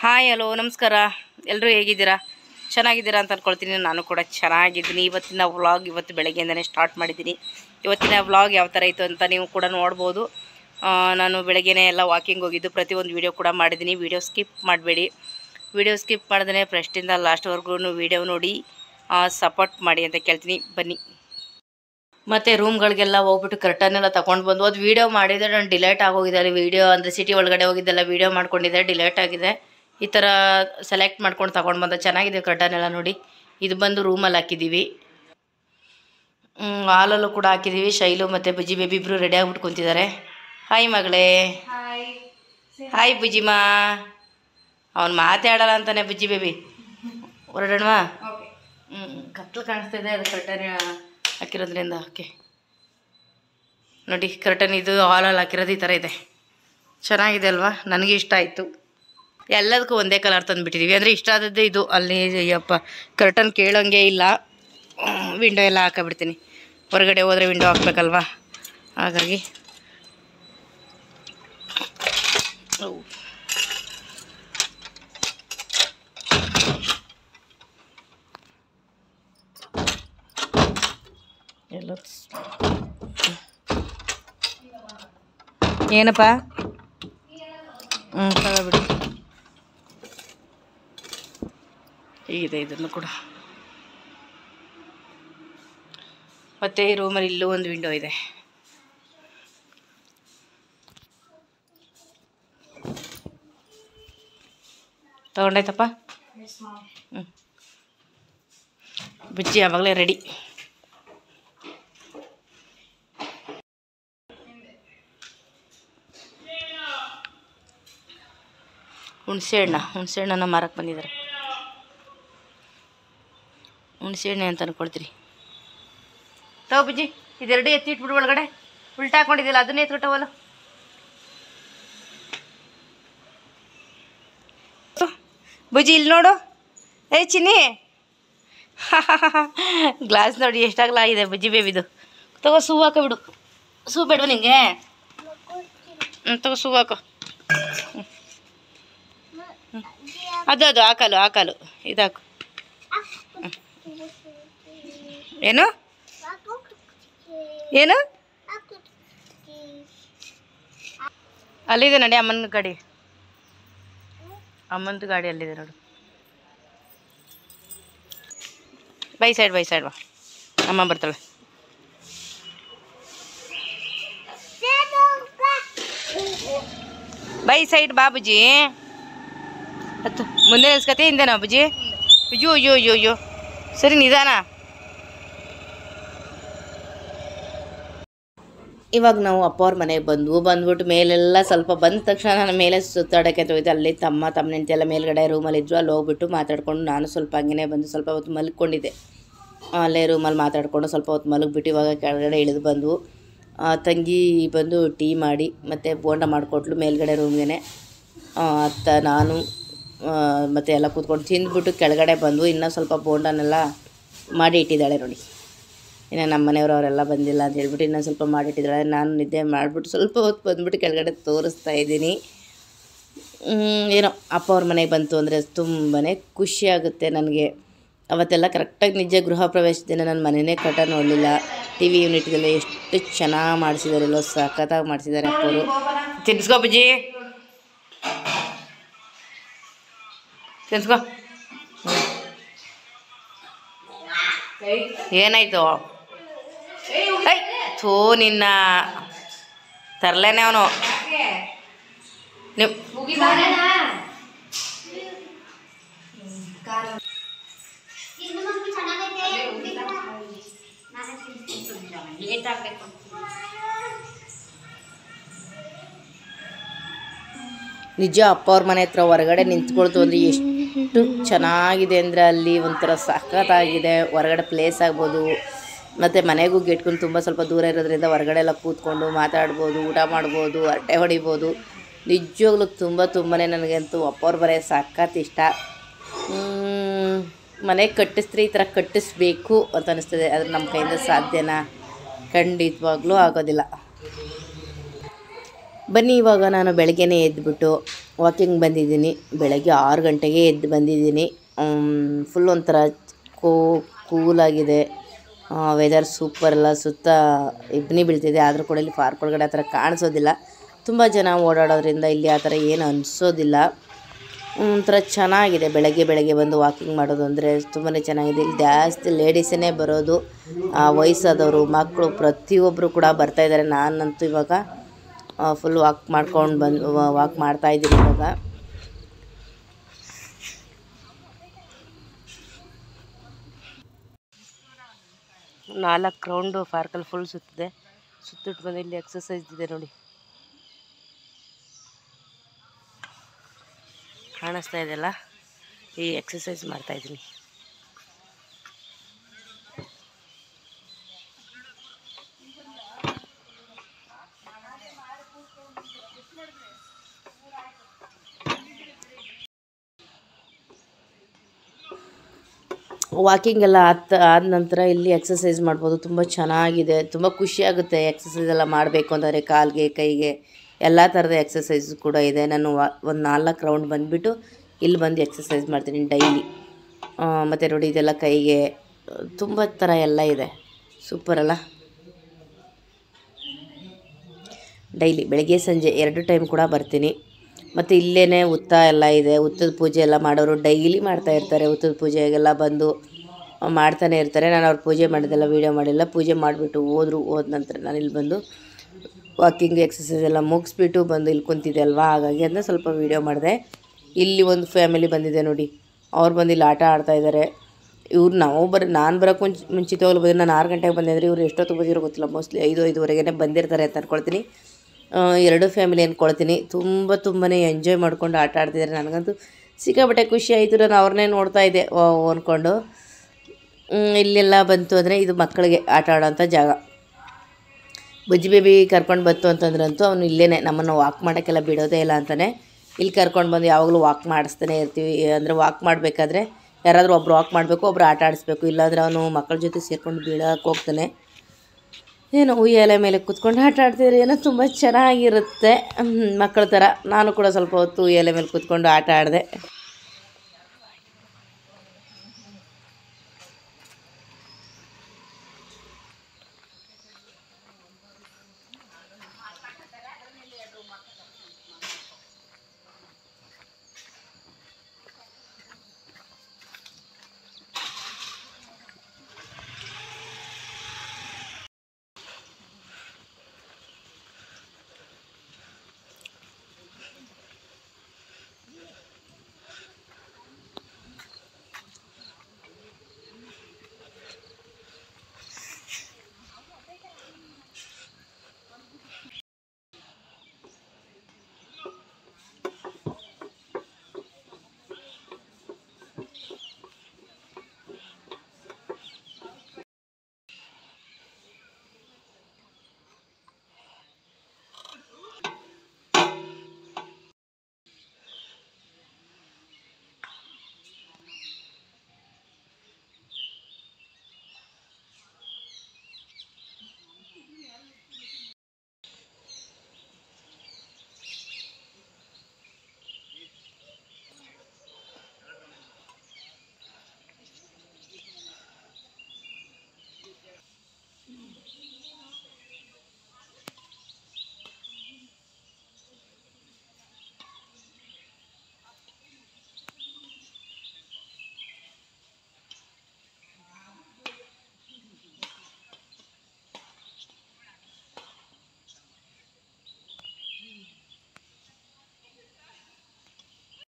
Hi hello ನಮಸ್ಕಾರ. ಎಲ್ಲರೂ ಹೇಗಿದ್ದೀರಾ? ಚೆನ್ನಾಗಿದ್ದೀರಾ ಅಂತ ಅಂದ್ಕೊಳ್ತೀನಿ. ನಾನು ಕೂಡ ಚೆನ್ನಾಗಿದ್ದೀನಿ. ಇವತ್ತಿನ ವ್ಲಾಗ್ ಇವತ್ತು ಬೆಳಗ್ಗೆಯಿಂದನೇ ಸ್ಟಾರ್ಟ್ ಮಾಡಿದ್ದೀನಿ. ಇವತ್ತಿನ ವ್ಲಾಗ್ ಯಾವ ಥರ ಇತ್ತು ಅಂತ ನೀವು ಕೂಡ ನೋಡ್ಬೋದು. ನಾನು ಬೆಳಗ್ಗೆನೇ ಎಲ್ಲ ವಾಕಿಂಗ್ ಹೋಗಿದ್ದು ಪ್ರತಿಯೊಂದು ವೀಡಿಯೋ ಕೂಡ ಮಾಡಿದ್ದೀನಿ. ವೀಡಿಯೋ ಸ್ಕಿಪ್ ಮಾಡಬೇಡಿ. ವೀಡಿಯೋ ಸ್ಕಿಪ್ ಮಾಡಿದ್ರೆ ಫಸ್ಟಿಂದ ಲಾಸ್ಟ್ವರೆಗೂ ವೀಡಿಯೋ ನೋಡಿ ಸಪೋರ್ಟ್ ಮಾಡಿ ಅಂತ ಕೇಳ್ತೀನಿ. ಬನ್ನಿ. ಮತ್ತು ರೂಮ್ಗಳಿಗೆಲ್ಲ ಹೋಗ್ಬಿಟ್ಟು ಕರ್ಟನ್ನೆಲ್ಲ ತೊಗೊಂಡು ಬಂದು ಅದು ವೀಡಿಯೋ ಮಾಡಿದರೆ ನಾನು ಡಿಲೇಟ್ ಆಗೋಗಿದೆ. ಅಲ್ಲಿ ವೀಡಿಯೋ ಅಂದರೆ ಸಿಟಿ ಒಳಗಡೆ ಹೋಗಿದ್ದೆಲ್ಲ ವೀಡಿಯೋ ಮಾಡ್ಕೊಂಡಿದ್ದೆ, ಡಿಲೇಟ್ ಆಗಿದೆ. ಈ ಥರ ಸೆಲೆಕ್ಟ್ ಮಾಡ್ಕೊಂಡು ತೊಗೊಂಡು ಬಂದ ಚೆನ್ನಾಗಿದೆ ಕರ್ಟನ್ನೆಲ್ಲ ನೋಡಿ. ಇದು ಬಂದು ರೂಮಲ್ಲಿ ಹಾಕಿದ್ದೀವಿ, ಹಾಲಲ್ಲೂ ಕೂಡ ಹಾಕಿದ್ದೀವಿ. ಶೈಲು ಮತ್ತು ಬುಜ್ಜಿ ಬೇಬಿ ಇಬ್ಬರು ರೆಡಿ ಆಗ್ಬಿಟ್ಟು ಕುಂತಿದ್ದಾರೆ. ಹಾಯ್ ಮಗಳೇ. ಹಾಯ್ ಬುಜ್ಜಿಮಾ. ಅವ್ನು ಮಾತಾಡಲ್ಲ ಅಂತಾನೆ ಬುಜ್ಜಿ ಬೇಬಿ. ಹೊರಡೋಣವಾ? ಕತ್ಲು ಕಾಣಿಸ್ತಾ ಇದೆ, ಅದು ಕರ್ಟನ್ ಹಾಕಿರೋದ್ರಿಂದ. ಓಕೆ ನೋಡಿ, ಕರ್ಟನ್ ಇದು ಹಾಲಲ್ಲಿ ಹಾಕಿರೋದು ಈ ಥರ ಇದೆ. ಚೆನ್ನಾಗಿದೆ ಅಲ್ವಾ? ನನಗೆ ಇಷ್ಟ ಆಯಿತು. ಎಲ್ಲದಕ್ಕೂ ಒಂದೇ ಕಲರ್ ತಂದುಬಿಟ್ಟಿದ್ದೀವಿ. ಅಂದರೆ ಇಷ್ಟ ಆದದ್ದು ಇದು. ಅಲ್ಲಿ ಯಪ್ಪ ಕರ್ಟನ್ ಕೇಳೋಂಗೆ ಇಲ್ಲ. ವಿಂಡೋ ಎಲ್ಲ ಹಾಕಿಬಿಡ್ತೀನಿ. ಹೊರಗಡೆ ಹೋದರೆ ವಿಂಡೋ ಹಾಕ್ಬೇಕಲ್ವಾ, ಹಾಗಾಗಿ ಎಲ್ಲ ಏನಪ್ಪ ತಗೋಬಿಡಿ. ಹೀಗಿದೆ ಇದನ್ನು ಕೂಡ. ಮತ್ತು ಈ ರೂಮಲ್ಲಿ ಇಲ್ಲೂ ಒಂದು ವಿಂಡೋ ಇದೆ. ತಗೊಂಡಾಯ್ತಪ್ಪ? ಬುಜ್ಜಿ ಆವಾಗಲೇ ರೆಡಿ. ಹುಣಸೆಹಣ್ಣನ ಮಾರಕ್ಕೆ ಬಂದಿದ್ದಾರೆ. ಹುಣಸೆಹಣ್ಣೆ ಅಂತ ಅನ್ಕೊಳ್ತೀರಿ. ತಗೋ ಬುಜ್ಜಿ, ಇದೆರಡು ಎತ್ತಿಟ್ಬಿಡು ಒಳಗಡೆ. ಉಲ್ಟಾ ಹಾಕೊಂಡಿದ್ದಿಲ್ಲ, ಅದನ್ನೇ ಎತ್ಕೊಟ್ಟವಲ್ಲ. ಬುಜ್ಜಿ ಇಲ್ಲಿ ನೋಡು. ಚಿನ್ನಿ ಗ್ಲಾಸ್ ನೋಡಿ ಎಷ್ಟಾಗಲ ಇದೆ ಬುಜ್ಜಿ ಬೇಬಿದು. ತಗೋ ಸೂ ಹಾಕೋಬಿಡು. ಸೂ ಬೇಡವ ನಿಂಗೆ? ತಗೋ ಸೂ ಹಾಕೋ. ಅದು ಹಾಕಲು ಇದಾಕು. ಏನು ಏನು ಅಲ್ಲಿದೆ ನೋಡಿ, ಅಮ್ಮನ ಗಾಡಿ. ಅಮ್ಮಂದು ಗಾಡಿ ಅಲ್ಲಿದೆ ನೋಡು. ಬೈ ಸೈಡ್ ಬಾ, ಅಮ್ಮ ಬರ್ತಾಳೆ. ಬೈ ಸೈಡ್ ಬಾ ಬುಜ್ಜಿ. ಹತ್ತು ಮುಂದೆ ನಿಲ್ಸ್ಕತೆ, ಹಿಂದೆನಾ ಬುಜ್ಜಿ? ಅಯ್ಯೋ ಸರಿ, ನಿಧಾನ. ಇವಾಗ ನಾವು ಅಪ್ಪ ಅವ್ರ ಮನೆಗೆ ಬಂದ್ಬಿಟ್ಟು ಮೇಲೆಲ್ಲ ಸ್ವಲ್ಪ ಬಂದ ತಕ್ಷಣ ನಾನು ಮೇಲೆ ಸುತ್ತಾಡೋಕ್ಕೆ ಅಂತ ಹೋಗಿದ್ದೆ. ಅಲ್ಲಿ ತಮ್ಮ ಹೆಂಡತಿ ಎಲ್ಲ ಮೇಲ್ಗಡೆ ರೂಮಲ್ಲಿದ್ದರು. ಅಲ್ಲಿ ಹೋಗ್ಬಿಟ್ಟು ಮಾತಾಡ್ಕೊಂಡು ನಾನು ಸ್ವಲ್ಪ ಹಂಗೆ ಬಂದು ಸ್ವಲ್ಪ ಹೊತ್ತು ಮಲ್ಕೊಂಡಿದ್ದೆ. ಅಲ್ಲೇ ರೂಮಲ್ಲಿ ಮಾತಾಡಿಕೊಂಡು ಸ್ವಲ್ಪ ಹೊತ್ತು ಮಲಗಿಬಿಟ್ಟು ಇವಾಗ ಕೆಳಗಡೆ ಇಳಿದು ಬಂದು ತಂಗಿ ಬಂದು ಟೀ ಮಾಡಿ ಮತ್ತು ಬೋಂಡ ಮಾಡಿಕೊಟ್ಲು ಮೇಲ್ಗಡೆ ರೂಮ್ಗೆ. ಅತ್ತ ನಾನು ಮತ್ತು ಎಲ್ಲ ಕೂತ್ಕೊಂಡು ತಿಂದ್ಬಿಟ್ಟು ಕೆಳಗಡೆ ಬಂದು ಇನ್ನೂ ಸ್ವಲ್ಪ ಬೋಂಡನೆಲ್ಲ ಮಾಡಿ ಇಟ್ಟಿದ್ದಾಳೆ ನೋಡಿ. ಇನ್ನು ನಮ್ಮ ಮನೆಯವರು ಅವರೆಲ್ಲ ಬಂದಿಲ್ಲ ಅಂತ ಹೇಳ್ಬಿಟ್ಟು ಇನ್ನೂ ಸ್ವಲ್ಪ ಮಾಡಿಟ್ಟಿದ್ದಾಳೆ. ನಾನು ನಿದ್ದೆ ಮಾಡಿಬಿಟ್ಟು ಸ್ವಲ್ಪ ಹೊತ್ತು ಬಂದುಬಿಟ್ಟು ಕೆಳಗಡೆ ತೋರಿಸ್ತಾ ಇದ್ದೀನಿ. ಏನೋ ಅಪ್ಪ ಅವ್ರ ಮನೆಗೆ ಬಂತು ಅಂದರೆ ತುಂಬಾ ಖುಷಿಯಾಗುತ್ತೆ ನನಗೆ. ಅವತ್ತೆಲ್ಲ ಕರೆಕ್ಟಾಗಿ ನಿಜ ಗೃಹ ಪ್ರವೇಶ ದಿನ ನನ್ನ ಮನೆಯೇ ಕಟ ನೋಡಲಿಲ್ಲ. ಟಿ ವಿ ಯೂನಿಟ್ಗೆಲ್ಲ ಎಷ್ಟು ಚೆನ್ನಾಗಿ ಮಾಡಿಸಿದ್ದಾರೆ, ಎಲ್ಲೋ ಸಖತ್ತಾಗಿ ಮಾಡಿಸಿದ್ದಾರೆ ಅಪ್ಪವರು. ತಿನ್ಸ್ಕೋ ಬುಜ್ಜಿ, ತಿನ್ಸ್ಕೋ. ಏನಾಯ್ತು? ಥೂ ನಿನ್ನ ತರಲೇನೆ ಅವನು. ನಿಜ ಅಪ್ಪ ಅವ್ರ ಮನೆ ಹತ್ರ ಹೊರಗಡೆ ನಿಂತ್ಕೊಳ್ತು ಅಂದರೆ ಎಷ್ಟು ಚೆನ್ನಾಗಿದೆ ಅಂದರೆ ಅಲ್ಲಿ ಒಂಥರ ಸಖತ್ತಾಗಿದೆ. ಹೊರಗಡೆ ಪ್ಲೇಸ್ ಆಗ್ಬೋದು, ಮತ್ತು ಮನೆಗೂ ಗೇಟ್ಕೊಂಡು ತುಂಬ ಸ್ವಲ್ಪ ದೂರ ಇರೋದ್ರಿಂದ ಹೊರಗಡೆ ಎಲ್ಲ ಕೂತ್ಕೊಂಡು ಮಾತಾಡ್ಬೋದು, ಊಟ ಮಾಡ್ಬೋದು, ಹರಟೆ ಹೊಡಿಬೋದು. ನಿಜವಾಗ್ಲೂ ತುಂಬಾ ನನಗಂತೂ ಅಪ್ಪ ಅವ್ರ ಮನೆ ಸಖತ್ ಇಷ್ಟ. ಮನೆ ಕಟ್ಟಿಸಿದ್ರೆ ಈ ಥರ ಕಟ್ಟಿಸ್ಬೇಕು ಅಂತ ಅನಿಸ್ತದೆ. ಆದರೆ ನಮ್ಮ ಕೈಯಿಂದ ಸಾಧ್ಯನಾ? ಖಂಡಿತವಾಗ್ಲೂ ಆಗೋದಿಲ್ಲ. ಬನ್ನಿ ಇವಾಗ ನಾನು ಬೆಳಗ್ಗೆನೇ ಎದ್ದುಬಿಟ್ಟು ವಾಕಿಂಗ್ ಬಂದಿದ್ದೀನಿ. ಬೆಳಗ್ಗೆ 6 ಗಂಟೆಗೆ ಎದ್ದು ಬಂದಿದ್ದೀನಿ. ಫುಲ್ ಒಂಥರ ಕೂಲಾಗಿದೆ. ವೆದರ್ ಸೂಪರ್ ಅಲ್ಲ. ಸುತ್ತ ಇಬ್ಬನಿ ಬೀಳ್ತಿದೆ. ಆದರೂ ಕೂಡ ಇಲ್ಲಿ ಪಾರ್ಕ್ ಒಳಗಡೆ ಆ ಥರ ಕಾಣಿಸೋದಿಲ್ಲ. ತುಂಬ ಜನ ಓಡಾಡೋದ್ರಿಂದ ಇಲ್ಲಿ ಆ ಥರ ಏನು ಅನಿಸೋದಿಲ್ಲ. ಒಂಥರ ಚೆನ್ನಾಗಿದೆ. ಬೆಳಗ್ಗೆ ಬಂದು ವಾಕಿಂಗ್ ಮಾಡೋದು ಅಂದರೆ ತುಂಬಾ ಚೆನ್ನಾಗಿದೆ. ಇಲ್ಲಿ ಜಾಸ್ತಿ ಲೇಡೀಸೇ ಬರೋದು. ವಯಸ್ಸಾದವರು, ಮಕ್ಕಳು ಪ್ರತಿಯೊಬ್ಬರು ಕೂಡ ಬರ್ತಾಯಿದ್ದಾರೆ. ನಾನಂತೂ ಇವಾಗ ಫುಲ್ ವಾಕ್ ಮಾಡ್ತಾಯಿದ್ದೀನಿ ಇವಾಗ. 4 ರೌಂಡು ಪಾರ್ಕಲ್ಲಿ ಫುಲ್ ಸುತ್ತಿದೆ. ಸುತ್ತಿಟ್ಟು ಬಂದು ಇಲ್ಲಿ ಎಕ್ಸಸೈಸ್ ಇದೆ ನೋಡಿ, ಕಾಣಿಸ್ತಾ ಇದೆಯಲ್ಲ. ಈ ಎಕ್ಸಸೈಸ್ ಮಾಡ್ತಾಯಿದ್ದೀನಿ. ವಾಕಿಂಗ್ ಎಲ್ಲ ಆದ ನಂತರ ಇಲ್ಲಿ ಎಕ್ಸಸೈಸ್ ಮಾಡ್ಬೋದು. ತುಂಬ ಚೆನ್ನಾಗಿದೆ. ತುಂಬ ಖುಷಿಯಾಗುತ್ತೆ ಎಕ್ಸಸೈಸ್ ಎಲ್ಲ ಮಾಡಬೇಕು ಅಂತಂದರೆ. ಕಾಲಿಗೆ, ಕೈಗೆ ಎಲ್ಲ ಥರದ ಎಕ್ಸಸೈಸ್ ಕೂಡ ಇದೆ. ನಾನು ಒಂದು 4 ರೌಂಡ್ ಬಂದುಬಿಟ್ಟು ಇಲ್ಲಿ ಬಂದು ಎಕ್ಸಸೈಸ್ ಮಾಡ್ತೀನಿ ಡೈಲಿ. ಮತ್ತು ನೋಡಿ ಇದೆಲ್ಲ ಕೈಗೆ ತುಂಬ ಥರ ಎಲ್ಲ ಇದೆ. ಸೂಪರ್ ಅಲ್ಲ. ಡೈಲಿ ಬೆಳಗ್ಗೆ ಸಂಜೆ 2 ಟೈಮ್ ಕೂಡ ಬರ್ತೀನಿ. ಮತ್ತು ಇಲ್ಲೇ ಹುತ್ತ ಎಲ್ಲ ಇದೆ. ಹುತ್ತದ ಪೂಜೆ ಎಲ್ಲ ಮಾಡೋರು ಡೈಲಿ ಮಾಡ್ತಾಯಿರ್ತಾರೆ. ಹುತ್ತದ ಪೂಜೆಗೆಲ್ಲ ಬಂದು ಮಾಡ್ತಾನೆ ಇರ್ತಾರೆ. ನಾನು ಅವ್ರ ಪೂಜೆ ಮಾಡಿದ್ದೆಲ್ಲ ವೀಡಿಯೋ ಮಾಡಿಲ್ಲ. ಪೂಜೆ ಮಾಡಿಬಿಟ್ಟು ಹೋದ ನಂತರ ನಾನು ಇಲ್ಲಿ ಬಂದು ವಾಕಿಂಗ್ ಎಕ್ಸಸೈಸ್ ಎಲ್ಲ ಮುಗಿಸ್ಬಿಟ್ಟು ಬಂದು ಇಲ್ಲಿ ಕುಂತಿದ್ದೆ ಅಲ್ವಾ, ಹಾಗಾಗಿ ಅದನ್ನ ಸ್ವಲ್ಪ ವೀಡಿಯೋ ಮಾಡಿದೆ. ಇಲ್ಲಿ ಒಂದು ಫ್ಯಾಮಿಲಿ ಬಂದಿದೆ ನೋಡಿ, ಅವ್ರು ಬಂದು ಇಲ್ಲಿ ಆಟ ಆಡ್ತಾಯಿದ್ದಾರೆ. ಇವ್ರು ನಾನು ಬರೋಕ್ಕೆ ಮುಂಚಿತವಾಗ್ಲೂ ಬಂದಿದ್ದು. ನಾನು 6 ಗಂಟೆಗೆ ಬಂದಿದ್ದರೆ ಇವ್ರು ಎಷ್ಟೊತ್ತು ಬಂದಿರೋ ಗೊತ್ತಿಲ್ಲ. ಮೋಸ್ಟ್ಲಿ 5-5:30ಗೆ ಬಂದಿರ್ತಾರೆ ಅಂತ ಅಂದ್ಕೊಳ್ತೀನಿ. 2 ಫ್ಯಾಮಿಲಿ ಅಂದ್ಕೊಳ್ತೀನಿ. ತುಂಬಾ ಎಂಜಾಯ್ ಮಾಡ್ಕೊಂಡು ಆಟ ಆಡ್ತಿದ್ದಾರೆ. ನನಗಂತೂ ಸಿಕ್ಕಾಪಟ್ಟೆ ಖುಷಿ ಆಯಿತು. ನಾನು ಅವ್ರನ್ನೇ ನೋಡ್ತಾ ಇದ್ದೆ ಅಂದ್ಕೊಂಡು. ಇಲ್ಲೆಲ್ಲ ಬಂತು ಅಂದರೆ ಇದು ಮಕ್ಕಳಿಗೆ ಆಟ ಆಡೋಂಥ ಜಾಗ. ಬುಜ್ಜಿ ಬೇಬಿ ಕರ್ಕೊಂಡು ಬಂತು ಅಂತಂದ್ರಂತೂ ಅವನು ಇಲ್ಲೇ ನಮ್ಮನ್ನು ವಾಕ್ ಮಾಡೋಕ್ಕೆಲ್ಲ ಬಿಡೋದೇ ಇಲ್ಲ ಅಂತಾನೆ. ಇಲ್ಲಿ ಕರ್ಕೊಂಡು ಬಂದು ಯಾವಾಗಲೂ ವಾಕ್ ಮಾಡಿಸ್ತಾನೆ ಇರ್ತೀವಿ. ಅಂದರೆ ವಾಕ್ ಮಾಡಬೇಕಾದ್ರೆ ಯಾರಾದರೂ ಒಬ್ರು ವಾಕ್ ಮಾಡಬೇಕು, ಒಬ್ರು ಆಟ ಆಡಿಸ್ಬೇಕು. ಇಲ್ಲಾಂದರೆ ಅವನು ಮಕ್ಕಳ ಜೊತೆ ಸೇರ್ಕೊಂಡು ಬೀಳೋಕ್ಕೆ ಹೋಗ್ತಾನೆ. ಏನೋ ಉಯ್ಯಾಲೆ ಮೇಲೆ ಕೂತ್ಕೊಂಡು ಆಟ ಆಡ್ತಿದ್ರೆ ಏನೋ ತುಂಬ ಚೆನ್ನಾಗಿರುತ್ತೆ ಮಕ್ಕಳ ಥರ. ನಾನು ಕೂಡ ಸ್ವಲ್ಪ ಹೊತ್ತು ಉಯ್ಯಾಲೆ ಮೇಲೆ ಕೂತ್ಕೊಂಡು ಆಟ ಆಡಿದೆ.